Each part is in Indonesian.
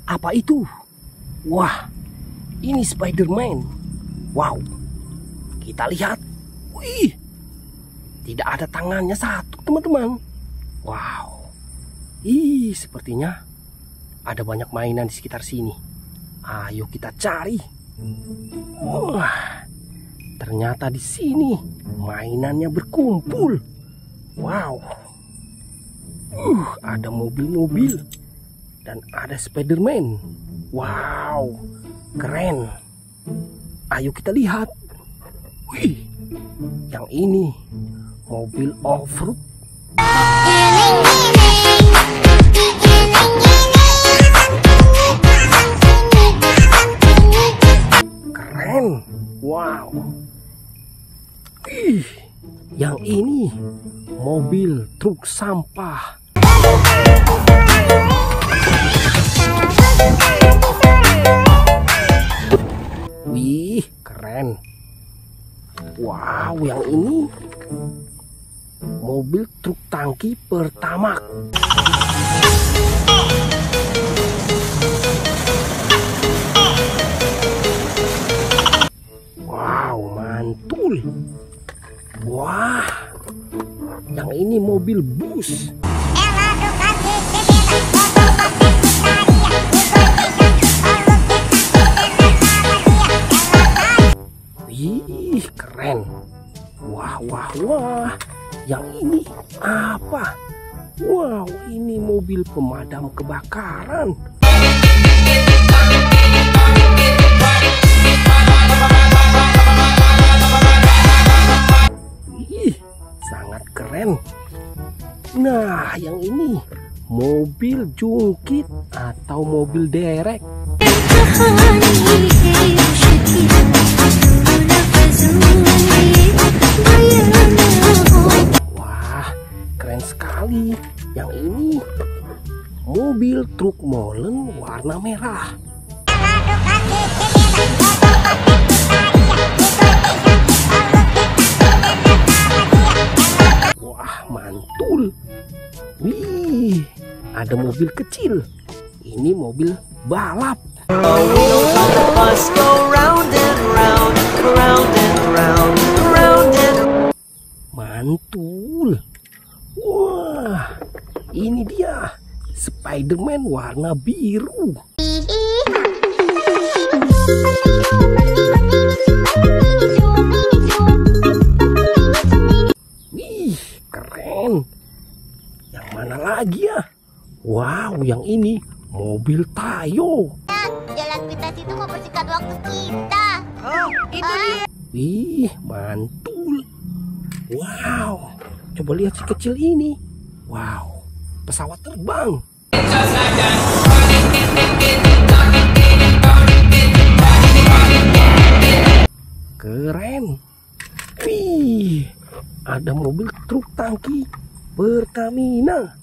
Apa itu? Wah, ini Spider-Man. Wow, kita lihat. Wih, tidak ada tangannya satu, teman-teman. Wow, sepertinya ada banyak mainan di sekitar sini. Ayo kita cari. Wah, ternyata di sini mainannya berkumpul. Wow, ada mobil-mobil dan ada Spider-Man. Wow, keren. Ayo kita lihat. Wih, yang ini mobil off-road. Keren. Wow. Yang ini mobil truk sampah. Wih, keren. Wow, yang ini mobil truk tangki Pertamax. Wow, mantul. Wah, yang ini mobil bus. Wih, keren. Wah, wah, wah. Yang ini apa? Wow, ini mobil pemadam kebakaran. Wih, sangat keren. Nah, yang ini mobil jungkit atau mobil derek. Wah, keren sekali. Yang ini mobil truk molen warna merah. Wah, mantul. Wih, ada mobil kecil. Ini mobil balap. Mantul. Wah, ini dia Spider-Man warna biru. Wih, keren. Yang mana lagi ya? Wow, yang ini mobil Tayo. Jalan pintas itu mempersingkat waktu kita. Oh, itu dia. Wih, mantul. Wow, coba lihat si kecil ini. Wow, pesawat terbang. Keren. Wih, ada mobil truk tangki Pertamina.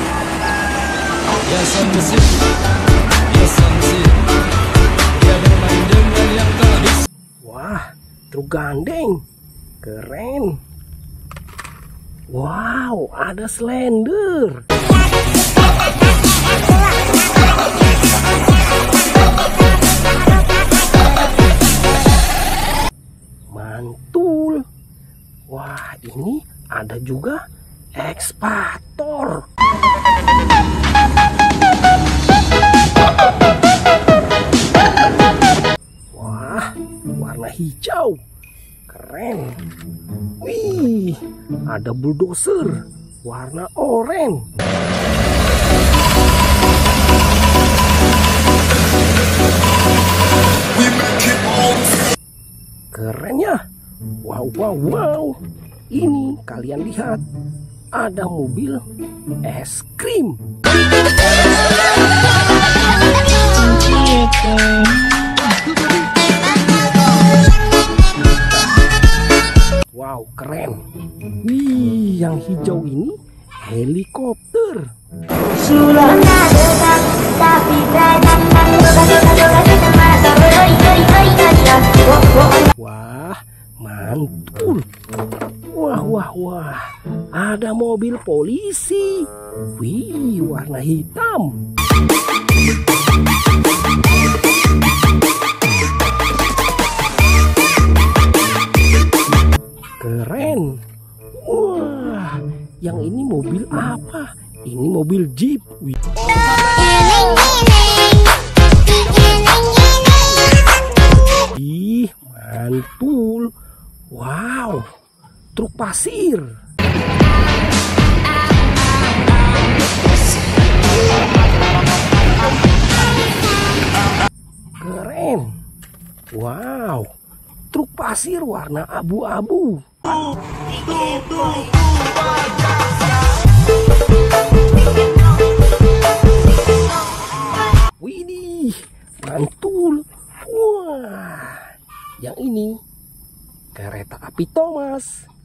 Ya samsi, ya samsi, dia bermain dengan yang tak bisa. Wah, truk gandeng. Keren. Wow, ada Slender. Mantul. Wah, ini ada juga Ekspator. Wah, warna hijau. Keren. Wih, ada bulldozer warna oranye. Keren ya. Wow, wow, wow. Ini kalian lihat, ada mobil es krim. Wow, keren. Wih, yang hijau ini helikopter. Wah, mantul. Wah, wah, wah. Ada mobil polisi. Wih, warna hitam. Keren. Wah, yang ini mobil apa? Ini mobil Jeep. Wih. Ih, mantul. Wow, truk pasir. Keren. Wow, truk pasir warna abu-abu. Widih, mantul. Wah, yang ini kereta api Thomas.